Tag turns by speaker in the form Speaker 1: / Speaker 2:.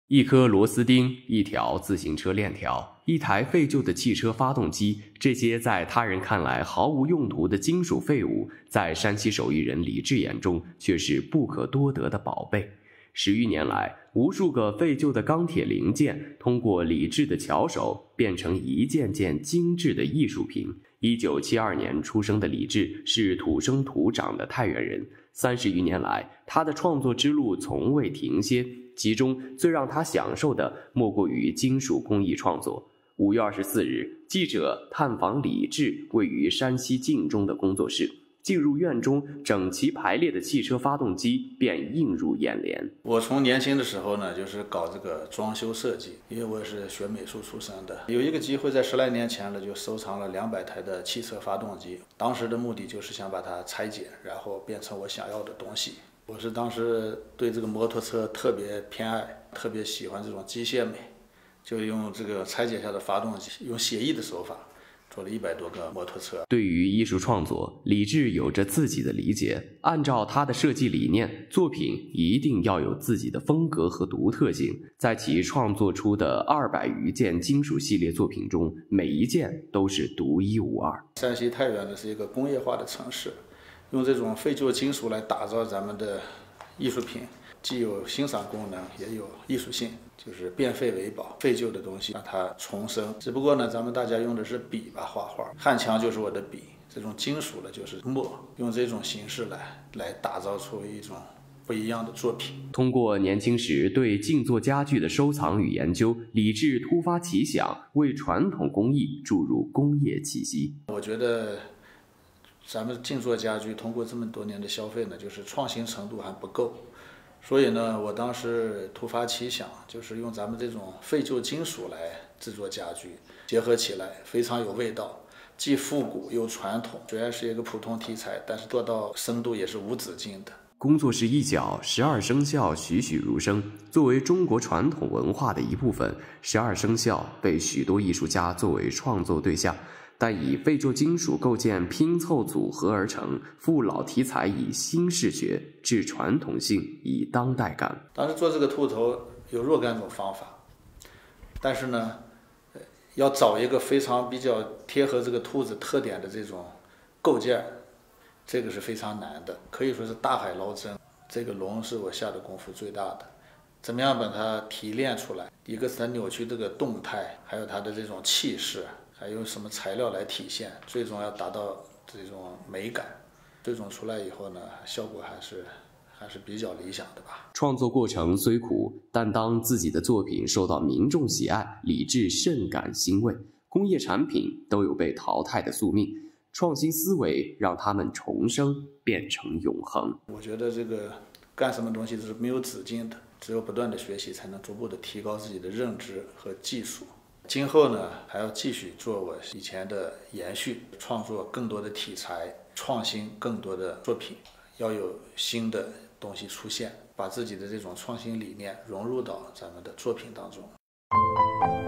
Speaker 1: 一颗螺丝钉，一条自行车链条，一台废旧的汽车发动机，这些在他人看来毫无用途的金属废物，在山西手艺人李志眼中却是不可多得的宝贝。10余年来，无数个废旧的钢铁零件通过李志的巧手，变成一件件精致的艺术品。1972年出生的李志是土生土长的太原人，30余年来，他的创作之路从未停歇，其中最让他享受的莫过于金属工艺创作。5月24日，记者探访李志位于山西晋中的工作室，进入院中，整齐排列的汽车发动机便映入眼帘。
Speaker 2: 我从年轻的时候呢，就是搞这个装修设计，因为我也是学美术出身的。有一个机会，在10来年前呢，就收藏了200台的汽车发动机。当时的目的就是想把它拆解，然后变成我想要的东西。我是当时对这个摩托车特别偏爱，特别喜欢这种机械美，就用这个拆解下的发动机，用写意的手法做了100多个摩托车。
Speaker 1: 对于艺术创作，李志有着自己的理解。按照他的设计理念，作品一定要有自己的风格和独特性。在其创作出的200余件金属系列作品中，每一件都是独一无二。
Speaker 2: 山西太原呢是一个工业化的城市，用这种废旧金属来打造咱们的艺术品，既有欣赏功能，也有艺术性，就是变废为宝，废旧的东西让它重生。只不过呢，咱们大家用的是笔吧画画，汉强就是我的笔，这种金属的就是墨，用这种形式来打造出一种不一样的作品。
Speaker 1: 通过年轻时对静坐家具的收藏与研究，李志突发奇想，为传统工艺注入工业气息。
Speaker 2: 我觉得咱们静坐家居通过这么多年的消费呢，就是创新程度还不够，所以呢，我当时突发奇想，就是用咱们这种废旧金属来制作家居，结合起来非常有味道，既复古又传统。虽然是一个普通题材，但是做到深度也是无止境的。
Speaker 1: 工作室一角，12生肖栩栩如生。作为中国传统文化的一部分，12生肖被许多艺术家作为创作对象。但以废旧金属构件拼凑组合而成，父老题材以新视觉，致传统性以当代感。
Speaker 2: 当时做这个兔头有若干种方法，但是呢，要找一个非常比较贴合这个兔子特点的这种构件，这个是非常难的，可以说是大海捞针。这个龙是我下的功夫最大的，怎么样把它提炼出来？一个是它扭曲这个动态，还有它的这种气势。还有什么材料来体现，最终要达到这种美感，最终出来以后呢，效果还是比较理想的吧。
Speaker 1: 创作过程虽苦，但当自己的作品受到民众喜爱，李志甚感欣慰。工业产品都有被淘汰的宿命，创新思维让他们重生，变成永恒。
Speaker 2: 我觉得这个干什么东西都是没有止境的，只有不断的学习，才能逐步的提高自己的认知和技术。今后呢，还要继续做我以前的延续，创作更多的题材，创新更多的作品，要有新的东西出现，把自己的这种创新理念融入到咱们的作品当中。